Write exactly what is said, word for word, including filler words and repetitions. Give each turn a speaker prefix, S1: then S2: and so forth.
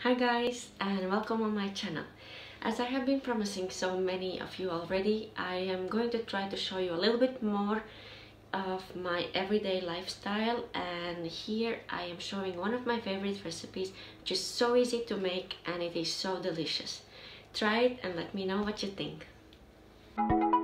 S1: Hi guys, and welcome on my channel. As I have been promising so many of you already, I am going to try to show you a little bit more of my everyday lifestyle, and here I am showing one of my favorite recipes, which is so easy to make and it is so delicious. Try it and let me know what you think.